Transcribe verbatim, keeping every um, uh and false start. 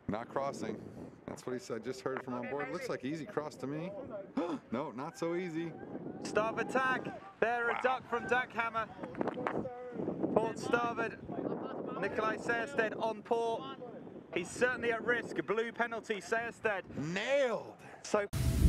Not crossing. That's what he said. Just heard it from on board. Looks like easy cross to me. No, not so easy. Starboard tack. There, Wow. a duck from Duckhammer. Port starboard. Nikolai Sehested on port. He's certainly at risk. Blue penalty, Sehested. Nailed. So.